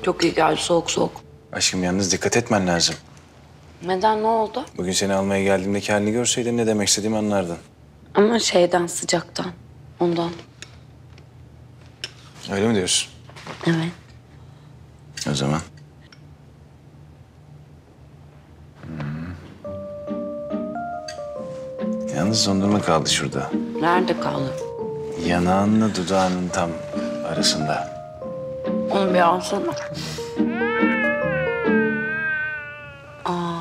Çok iyi geldi soğuk soğuk. Aşkım yalnız dikkat etmen lazım. Neden, ne oldu? Bugün seni almaya geldiğimdeki halini görseydin ne demek istediğimi anlardın. Ama şeyden, sıcaktan. Ondan. Öyle mi diyorsun? Evet. O zaman. Yalnız dondurma kaldı şurada. Nerede kaldı? Yanağınla dudağının tam arasında. Onu bir alsana. Aa.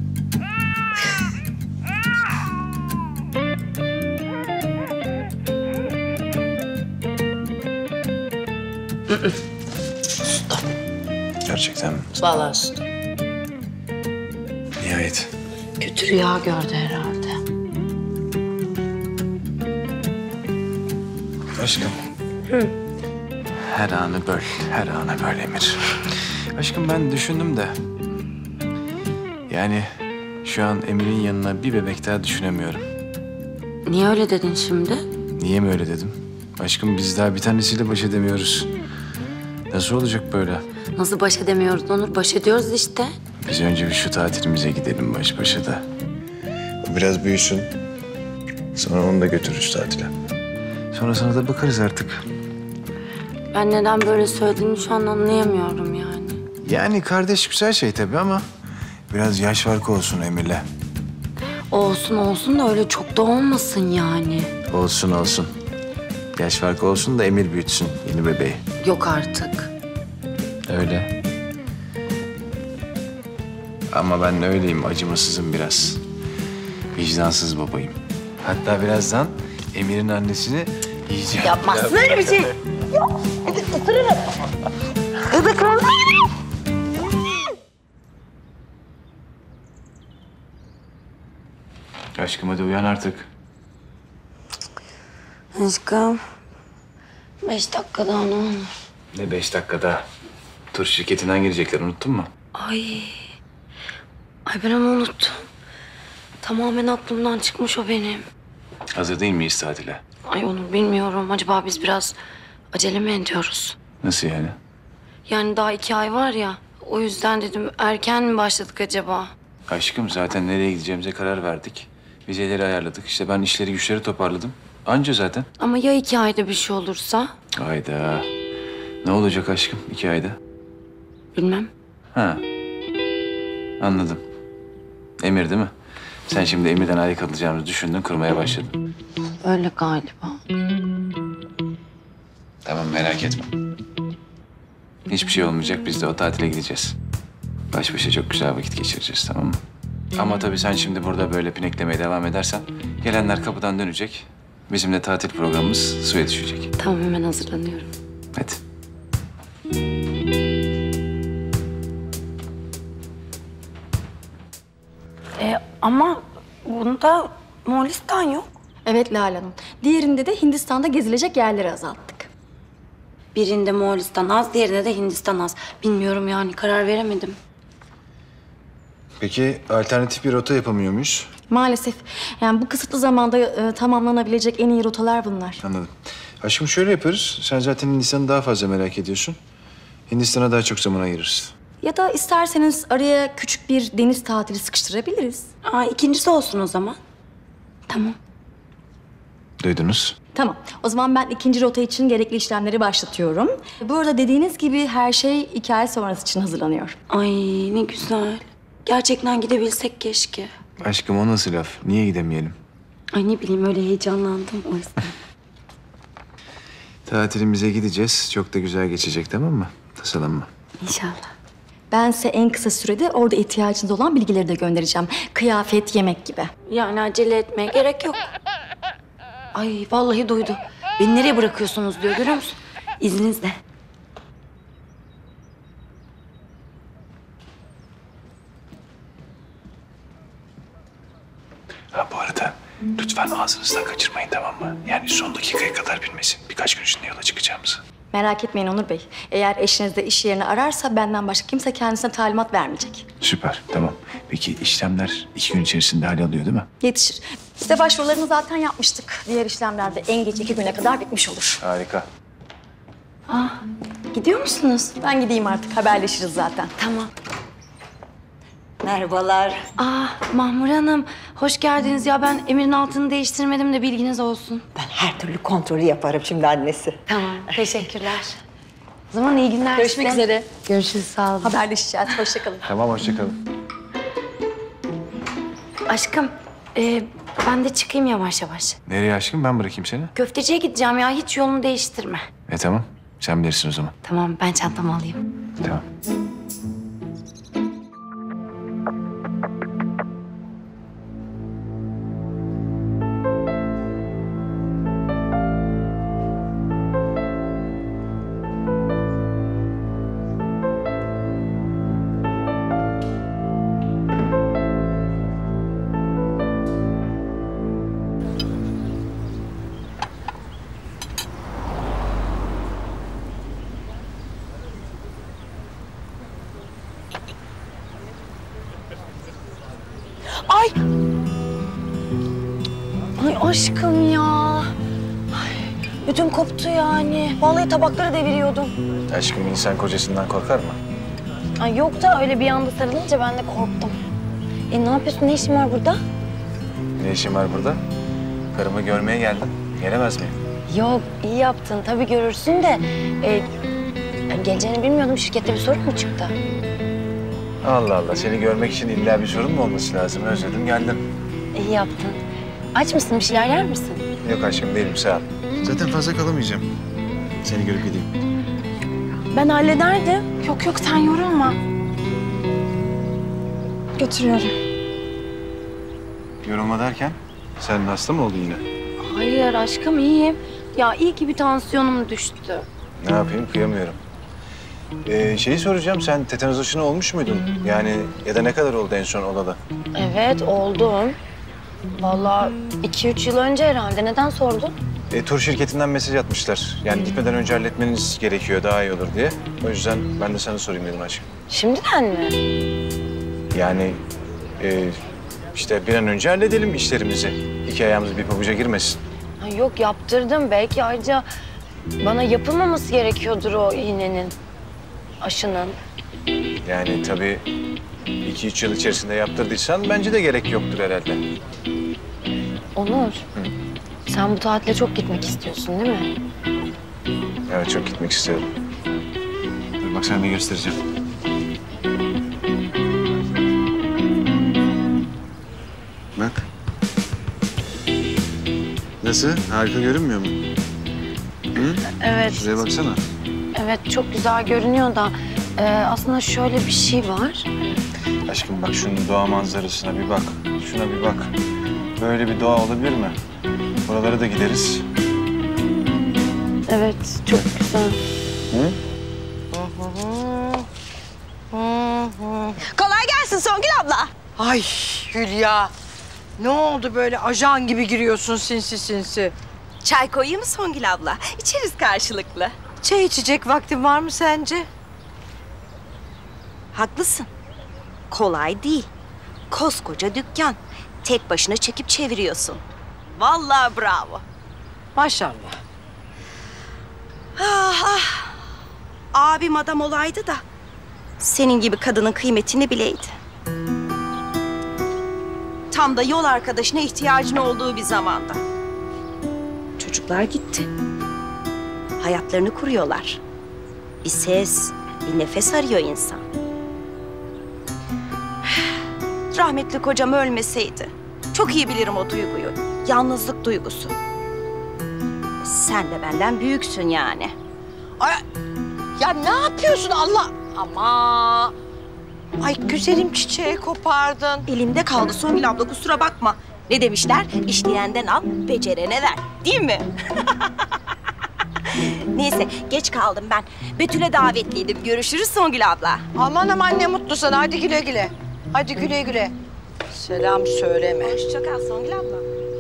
Gerçekten mi? Vallahi sütü. Nihayet. Kötü rüya gördü herhalde. Aşkım. Her anı böl, her anı böl Emir. Aşkım ben düşündüm de... Yani şu an Emir'in yanına bir bebek daha düşünemiyorum. Niye öyle dedin şimdi? Niye mi öyle dedim? Aşkım biz daha bir tanesiyle baş edemiyoruz. Nasıl olacak böyle? Nasıl baş edemiyoruz Onur? Baş ediyoruz işte. Biz önce bir şu tatilimize gidelim baş başa da. O biraz büyüsün. Sonra onu da götürürüz tatile. Sonrasına da bakarız artık. Ben neden böyle söylediğini şu an anlayamıyorum yani. Yani kardeş güzel şey tabii ama... Biraz yaş farkı olsun Emir'le. Olsun olsun da öyle çok da olmasın yani. Olsun olsun. Yaş farkı olsun da Emir büyütsün yeni bebeği. Yok artık. Öyle. Ama ben öyleyim, acımasızım biraz. Vicdansız babayım. Hatta birazdan Emir'in annesini yiyeceğim. Yapmazsın öyle bir şey. Yok. Isırırım. Gıdıklarım. Aşkım hadi uyan artık. Aşkım. 5 dakika daha ne olur? Ne 5 dakikada? Tur şirketinden gelecekler, unuttun mu? Ay. Ay ben onu unuttum. Tamamen aklımdan çıkmış o benim. Hazır değil miyiz tatile? Ay onu bilmiyorum. Acaba biz biraz acele mi ediyoruz? Nasıl yani? Yani daha 2 ay var ya. O yüzden dedim erken mi başladık acaba? Aşkım zaten nereye gideceğimize karar verdik. Vizeleri ayarladık. İşte ben işleri güçleri toparladım. Anca zaten. Ama ya 2 ayda bir şey olursa? Hayda. Ne olacak aşkım 2 ayda? Bilmem. Ha. Anladım. Emir değil mi? Sen şimdi Emir'den ayrı kalacağımızı düşündün, kurmaya başladın. Öyle galiba. Tamam merak etme. Hiçbir şey olmayacak. Biz de o tatile gideceğiz. Baş başa çok güzel vakit geçireceğiz, tamam mı? Ama tabii sen şimdi burada böyle pineklemeye devam edersen... gelenler kapıdan dönecek. Bizim de tatil programımız suya düşecek. Tamam hemen hazırlanıyorum. Hadi. Ama bunda Moğolistan yok. Evet Lale Hanım. Diğerinde de Hindistan'da gezilecek yerleri azalttık. Birinde Moğolistan az, diğerinde de Hindistan az. Bilmiyorum yani karar veremedim. Peki alternatif bir rota yapamıyor muyuz? Maalesef. Yani bu kısıtlı zamanda tamamlanabilecek en iyi rotalar bunlar. Anladım. Aşkım şöyle yaparız. Sen zaten Hindistan'ı daha fazla merak ediyorsun. Hindistan'a daha çok zaman ayırırız. Ya da isterseniz araya küçük bir deniz tatili sıkıştırabiliriz. İkincisi olsun o zaman. Tamam. Duydunuz. Tamam. O zaman ben ikinci rota için gerekli işlemleri başlatıyorum. Bu arada dediğiniz gibi her şey 2 ay sonrası için hazırlanıyor. Ay ne güzel. Gerçekten gidebilsek keşke. Aşkım o nasıl laf? Niye gidemeyelim? Ay ne bileyim öyle heyecanlandım o yüzden. Tatilimize gideceğiz. Çok da güzel geçecek, tamam mı? Tasalanma. İnşallah. Ben size en kısa sürede orada ihtiyacınız olan bilgileri de göndereceğim. Kıyafet, yemek gibi. Yani acele etmeye gerek yok. Ay vallahi duydu. Beni nereye bırakıyorsunuz diyor, görüyor musun? İzninizle. Ha bu arada lütfen ağzınızdan kaçırmayın, tamam mı? Yani son dakikaya kadar bilmesin. Birkaç gün içinde yola çıkacağımızı. Merak etmeyin Onur Bey. Eğer eşiniz de iş yerini ararsa benden başka kimse kendisine talimat vermeyecek. Süper, tamam. Peki işlemler 2 gün içerisinde halloluyor değil mi? Yetişir. Size başvurularını zaten yapmıştık. Diğer işlemler de en geç 2 güne kadar bitmiş olur. Harika. Gidiyor musunuz? Ben gideyim artık, haberleşiriz zaten. Tamam. Merhabalar. Mahmur Hanım, hoş geldiniz. Ya ben Emir'in altını değiştirmedim de bilginiz olsun. Ben her türlü kontrolü yaparım şimdi annesi. Tamam, teşekkürler. O zaman iyi günler Görüşmek size. üzere. Görüşürüz, sağ olun. Haberleşeceğiz, hoşça kalın. Tamam, hoşça kalın. Aşkım, ben de çıkayım yavaş yavaş. Nereye aşkım? Ben bırakayım seni. Köfteciye gideceğim ya, hiç yolumu değiştirme. Tamam. Sen bilirsin o zaman. Tamam, ben çantamı alayım. Tamam. Ay! Ay aşkım ya. Ay, ödüm koptu yani. Vallahi tabakları deviriyordum. Aşkım insan kocasından korkar mı? Ay yok da öyle bir anda sarılınca ben de korktum. Ne yapıyorsun? Ne işin var burada? Ne işin var burada? Karımı görmeye geldim. Gelemez miyim? Yok, iyi yaptın. Tabii görürsün de... geleceğini bilmiyordum. Şirkette bir sorun mu çıktı? Allah Allah. Seni görmek için illa bir sorun mu olması lazım? Özledim geldim. İyi yaptın. Aç mısın? Bir şeyler yer misin? Yok aşkım değilim sağ ol. Zaten fazla kalamayacağım. Seni görüp gideyim. Ben hallederdim. Yok yok, sen yorulma. Götürüyorum. Yorulma derken? Sen hasta mı oldun yine? Hayır aşkım, iyiyim. Ya iyi ki bir tansiyonum düştü. Ne yapayım? Kıyamıyorum. Şeyi soracağım. Sen tetanoz aşını olmuş muydun? Yani ya da ne kadar oldu en son olalı? Evet, oldum. Vallahi 2-3 yıl önce herhalde. Neden sordun? Tur şirketinden mesaj atmışlar. Yani gitmeden önce halletmeniz gerekiyor, daha iyi olur diye. O yüzden ben de sana sorayım dedim aşkım. Şimdiden mi? Yani işte bir an önce halledelim işlerimizi. İki ayağımız bir pabuca girmesin. Ha, yok, yaptırdım. Belki ayrıca bana yapılmaması gerekiyordur o iğnenin, aşının. Yani tabii 2-3 yıl içerisinde yaptırdıysan bence de gerek yoktur herhalde. Onur, sen bu tatile çok gitmek istiyorsun değil mi? Evet, çok gitmek istiyorum. Dur bak, sana ne göstereceğim. Bak. Nasıl? Harika görünmüyor mu? Hı? Evet. Şuraya baksana. Evet, çok güzel görünüyor da aslında şöyle bir şey var. Aşkım bak, şunun doğa manzarasına bir bak. Şuna bir bak. Böyle bir doğa olabilir mi? Buralara da gideriz. Evet, çok güzel. Hı? Kolay gelsin Songül abla. Ay Hülya. Ne oldu böyle ajan gibi giriyorsun sinsi sinsi? Çay koyayım mı Songül abla? İçeriz karşılıklı. Çay içecek vaktin var mı sence? Haklısın. Kolay değil. Koskoca dükkan. Tek başına çekip çeviriyorsun. Vallahi bravo. Maşallah. Ah ah. Abim adam olaydı da senin gibi kadının kıymetini bileydi. Tam da yol arkadaşına ihtiyacın olduğu bir zamanda. Çocuklar gitti. Hayatlarını kuruyorlar. Bir ses, bir nefes arıyor insan. Rahmetli kocam ölmeseydi çok iyi bilirim o duyguyu. Yalnızlık duygusu. Sen de benden büyüksün yani. Ay, ya ne yapıyorsun Allah? Ama. Ay güzelim çiçeği kopardın. Elimde kaldı Songül abla, kusura bakma. Ne demişler? İşleyenden al, becerene ver. Değil mi? Neyse, geç kaldım ben. Betül'e davetliydim. Görüşürüz Songül abla. Aman aman ne mutlu sana. Hadi güle güle. Hadi güle güle. Selam söyleme. Hoşça kal Songül abla.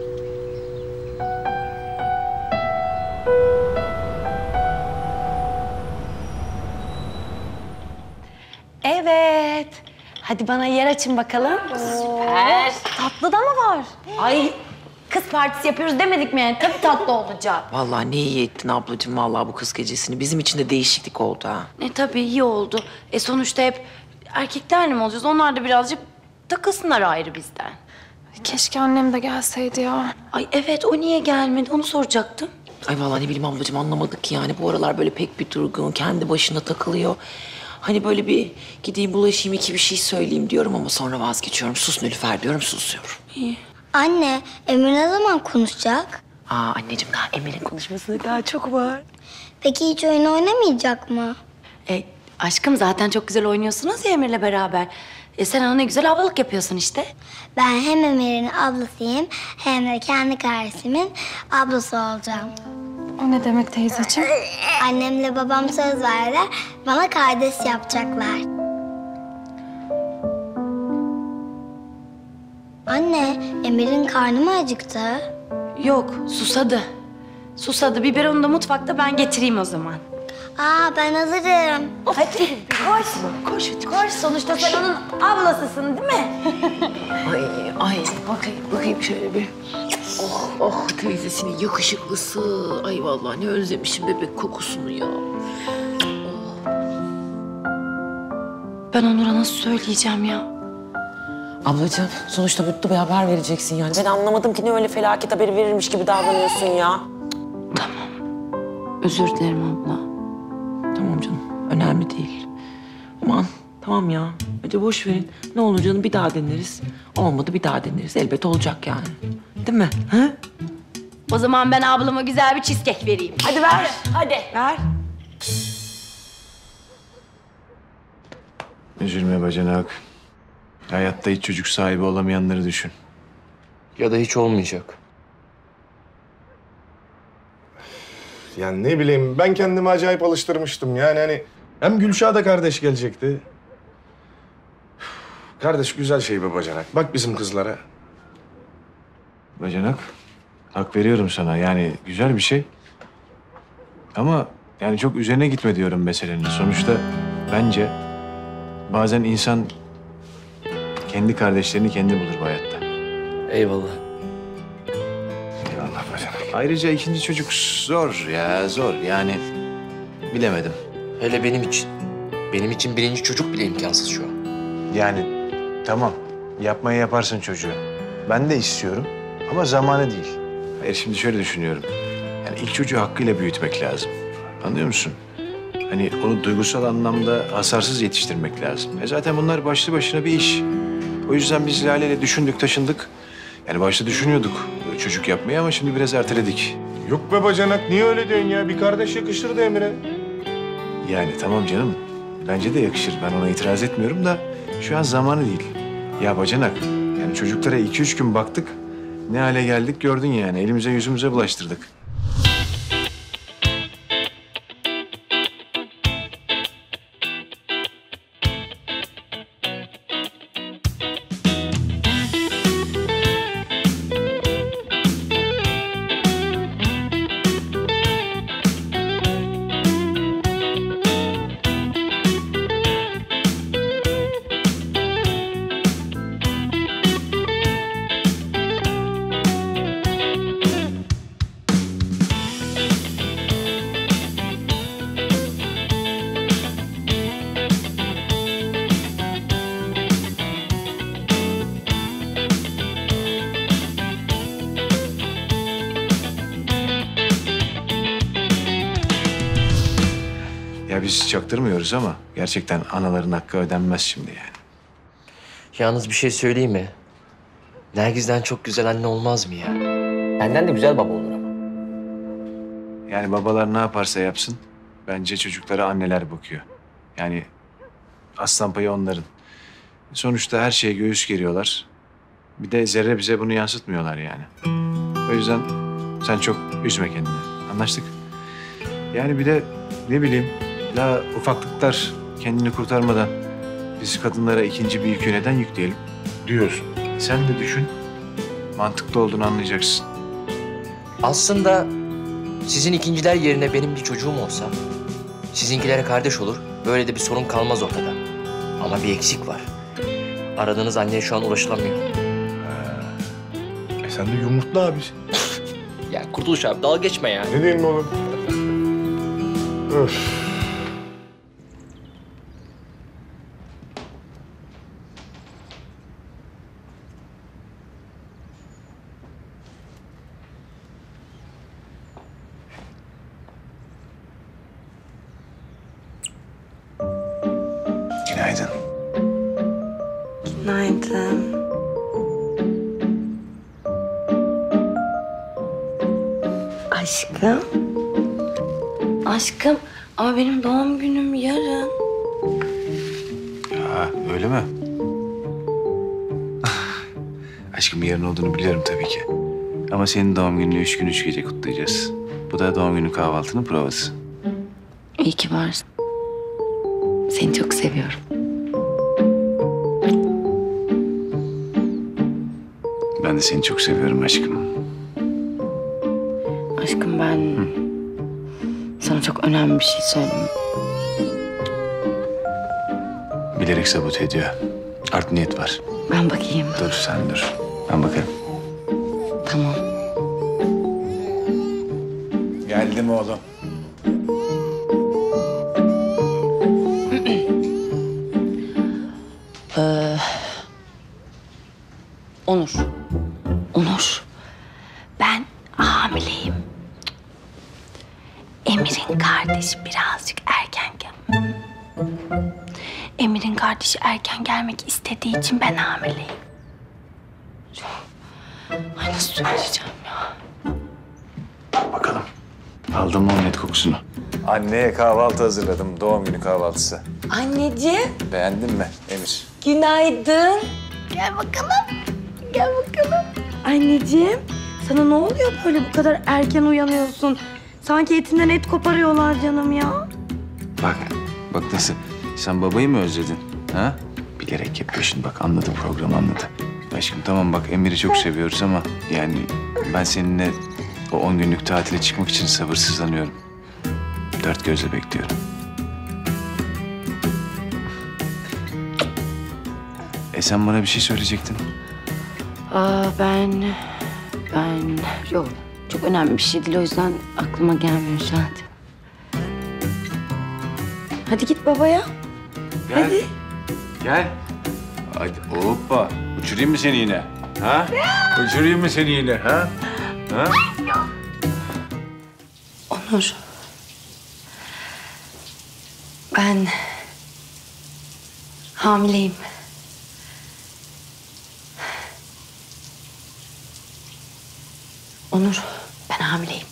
Evet. Hadi bana yer açın bakalım. Süper. Tatlı da mı var? Ay kız partisi yapıyoruz demedik mi yani? Tabii tatlı olacak. Vallahi ne iyi ettin ablacığım vallahi bu kız gecesini. Bizim için de değişiklik oldu ha. Tabii iyi oldu. Sonuçta hep erkeklerle mi olacağız? Onlar da birazcık takılsınlar ayrı bizden. Keşke annem de gelseydi ya. Ay evet, o niye gelmedi onu soracaktım. Ay vallahi ne bileyim ablacığım anlamadık ki yani. Bu aralar böyle pek bir durgun, kendi başına takılıyor. Hani böyle bir gideyim bulaşayım, iki bir şey söyleyeyim diyorum ama sonra vazgeçiyorum. Sus Nilüfer diyorum, susuyorum. Anne, Emre ne zaman konuşacak? Anneciğim daha Emel'in konuşmasına daha çok var. Peki hiç oyun oynamayacak mı? Aşkım zaten çok güzel oynuyorsunuz ya Emir'le beraber. Sen ona ne güzel ablalık yapıyorsun işte. Ben hem Emir'in ablasıyım hem de kendi kardeşimin ablası olacağım. O ne demek teyzeciğim? Annemle babam söz verdiler, bana kardeş yapacaklar. Anne, Emir'in karnı mı acıktı? Yok, susadı. Susadı. Biberonu da mutfakta, ben getireyim o zaman. Ben hazırım. Hadi koş. Koş hadi koş. Sonuçta sen onun ablasısın değil mi? Ay bakayım şöyle bir. Oh teyzesinin yakışıklısı. Ay vallahi ne özlemişim bebek kokusunu ya. Ben Onur'a nasıl söyleyeceğim ya? Ablacığım sonuçta mutlu bir haber vereceksin yani. Ben anlamadım ki ne öyle felaket haberi verirmiş gibi davranıyorsun ya. Özür dilerim abla. Tamam canım önemli değil. Aman tamam ya. Hadi boş verin. Ne olur canım bir daha deneriz. Olmadı bir daha deneriz. Elbet olacak yani. Değil mi? Ha? O zaman ben ablama güzel bir cheesecake vereyim. Hadi ver. Hadi. Ver. Üzülme bacanak. Hayatta hiç çocuk sahibi olamayanları düşün. Ya da hiç olmayacak. Yani ne bileyim ben kendimi acayip alıştırmıştım. Yani hani hem Gülşah da kardeş gelecekti. Kardeş güzel şey be bacanak. Bak bizim kızlara. Bacanak, hak veriyorum sana. Yani güzel bir şey. Ama yani çok üzerine gitme diyorum meselenin. Sonuçta bence bazen insan kendi kardeşlerini kendi bulur bu hayatta. Eyvallah. Allah bacanak. Ayrıca ikinci çocuk zor ya, zor. Yani bilemedim. Hele benim için. Benim için birinci çocuk bile imkansız şu an. Yani tamam, yapmayı yaparsın çocuğu. Ben de istiyorum ama zamanı değil. Hayır, şimdi şöyle düşünüyorum. Yani ilk çocuğu hakkıyla büyütmek lazım. Anlıyor musun? Hani onu duygusal anlamda hasarsız yetiştirmek lazım. Zaten bunlar başlı başına bir iş. O yüzden biz Lale'yle düşündük, taşındık. Yani başta düşünüyorduk çocuk yapmayı ama şimdi biraz erteledik. Yok be bacanak niye öyle diyorsun ya? Bir kardeş yakışırdı Emre. Yani tamam canım, bence de yakışır. Ben ona itiraz etmiyorum da şu an zamanı değil. Ya bacanak, yani çocuklara 2-3 gün baktık. Ne hale geldik gördün yani. Elimize yüzümüze bulaştırdık. Ya biz çaktırmıyoruz ama gerçekten anaların hakkı ödenmez şimdi yani. Yalnız bir şey söyleyeyim mi? Nergiz'den çok güzel anne olmaz mı ya? Benden de güzel baba olur ama. Yani babalar ne yaparsa yapsın bence çocuklara anneler bakıyor. Yani aslan payı onların. Sonuçta her şeye göğüs geriyorlar. Bir de zerre bize bunu yansıtmıyorlar yani. O yüzden sen çok üzme kendini. Anlaştık? Yani bir de ne bileyim daha ufaklıklar kendini kurtarmadan biz kadınlara ikinci bir yükü neden yükleyelim Diyorsun. Sen de düşün. Mantıklı olduğunu anlayacaksın. Aslında sizin ikinciler yerine benim bir çocuğum olsa... sizinkilere kardeş olur, böyle de bir sorun kalmaz ortada. Ama bir eksik var. Aradığınız anneye şu an ulaşılamıyor. Sen Sen de yumurtla abi. Ya Kurtuluş abi dalga geçme ya. Ne diyeyim oğlum? Öf. Günaydın. Günaydın. Aşkım. Aşkım ama benim doğum günüm yarın. Ha, öyle mi? Aşkım yarın olduğunu biliyorum tabii ki. Ama senin doğum gününü 3 gün 3 gece kutlayacağız. Bu da doğum günü kahvaltının provası. İyi ki varsın. Seni çok seviyorum. Ben de seni çok seviyorum aşkım. Aşkım ben sana çok önemli bir şey söyleyeyim. Bilerek sabote ediyor. Art niyet var. Ben bakayım. Dur sen dur. Ben bakarım. Tamam. Geldim oğlum. Onur. Onur. Ben hamileyim. Emir'in kardeşi birazcık erken Emir'in kardeşi erken gelmek istediği için ben hamileyim. Ay nasıl söyleyeceğim ya? Bakalım. Aldın mı omlet kokusunu? Anneye kahvaltı hazırladım. Doğum günü kahvaltısı. Anneciğim, Beğendin mi Emir? günaydın. Gel bakalım. Gel bakalım. Anneciğim, sana ne oluyor böyle bu kadar erken uyanıyorsun? Sanki etinden et koparıyorlar canım ya. Bak nasıl. Sen babayı mı özledin? Ha? Bilerek yapıyorsun bak anladı programı anladı. Aşkım tamam bak Emir'i çok seviyoruz ama yani ben seninle o 10 günlük tatile çıkmak için sabırsızlanıyorum. Dört gözle bekliyorum. Sen bana bir şey söyleyecektin. Ben yok. Çok önemli bir şey değil o yüzden aklıma gelmiyor şu an. Hadi git babaya. Gel. Hadi. Gel. Hadi hoppa. Uçurayım mı seni yine? Ha? Uçurayım mı seni yine? Ha? Ha? Onur. Ben hamileyim. Onur, ben hamileyim.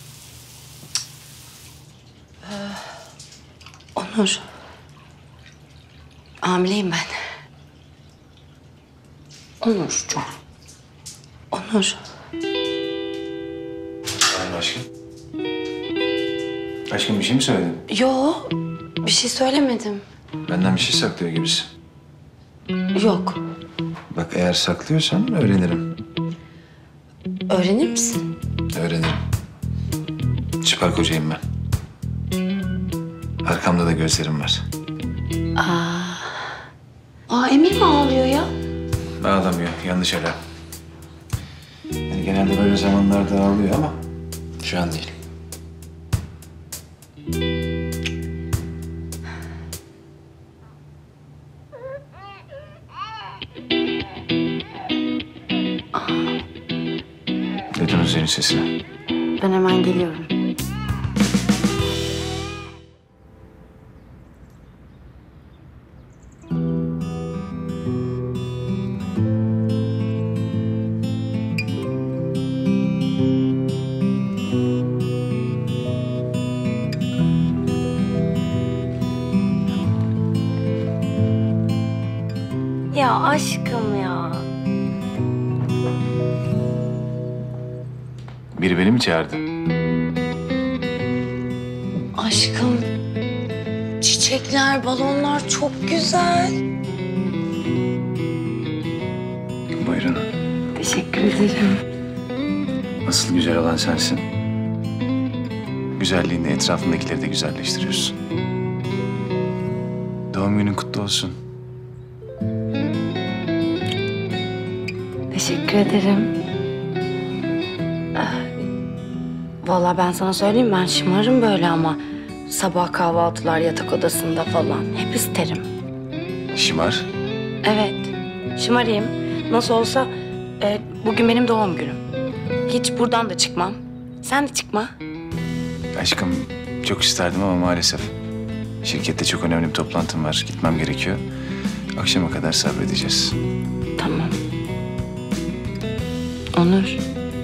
Onur. Hamileyim ben. Onurcuğum. Onur. Efendim aşkım? Aşkım bir şey mi söyledin? Yo, bir şey söylemedim. Benden bir şey saklıyor gibisin. Yok. Bak eğer saklıyorsan öğrenirim. Öğrenir misin? Öğrenirim. Süper kocayım ben. Arkamda da gözlerim var. Emir mi ağlıyor ya? Ağlamıyor, yanlış alarm. Yani genelde böyle zamanlarda ağlıyor ama şu an değil. Duydunuz senin sesini. Ben hemen geliyorum. Ya aşkım ya. Biri beni mi çağırdı? Aşkım. Çiçekler, balonlar çok güzel. Buyurun. Teşekkür ederim. Asıl güzel olan sensin. Güzelliğinle etrafındakileri de güzelleştiriyorsun. Doğum günün kutlu olsun. Teşekkür ederim. Vallahi ben sana söyleyeyim, ben şımarım böyle ama sabah kahvaltılar yatak odasında falan hep isterim. Şımar. Evet, şımarayım. Nasıl olsa bugün benim doğum günüm. Hiç buradan da çıkmam. Sen de çıkma. Aşkım çok isterdim ama maalesef. Şirkette çok önemli bir toplantım var. Gitmem gerekiyor. Akşama kadar sabredeceğiz. Tamam. Onur.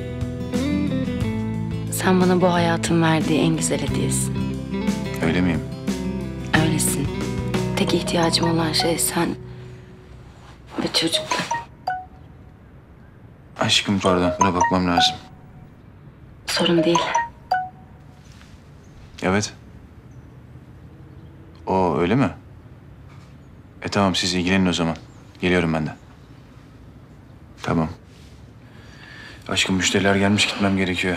Sen bana bu hayatın verdiği en güzel hediyesin. Öyle miyim? Öylesin. Tek ihtiyacım olan şey sen ve çocuklar. Aşkım pardon, buna bakmam lazım. Sorun değil. Evet. O öyle mi? Tamam, siz ilgilenin o zaman. Geliyorum ben de. Tamam. Aşkım müşteriler gelmiş, gitmem gerekiyor.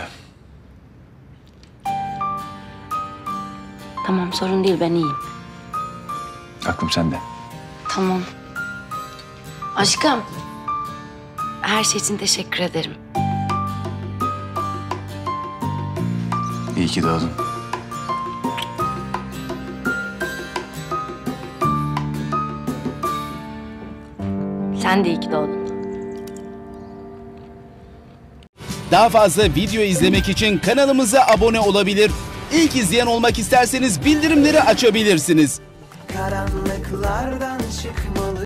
Tamam, sorun değil, ben iyiyim. Aklım sende. Tamam. Aşkım. Her şey için teşekkür ederim. İyi ki doğdun. Sen de iyi ki doğdun. Daha fazla video izlemek için kanalımıza abone olabilir. İlk izleyen olmak isterseniz bildirimleri açabilirsiniz. Karanlıklardan çıkmalı.